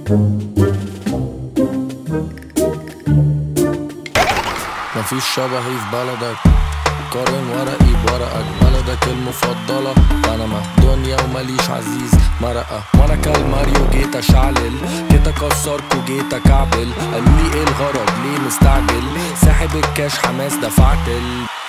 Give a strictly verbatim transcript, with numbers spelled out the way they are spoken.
مفيش شبهي في بلدك، قارن ورقي بورقك. بلدك المفضلة بنما، دنيا ومليش عزيز مرقة. وانا كالماريو جيت اشعلل، جيت اكسركوا جيت اكعبل. قالولي ايه الغرض ليه مستعجل، ساحب الكاش حماس دفعت ال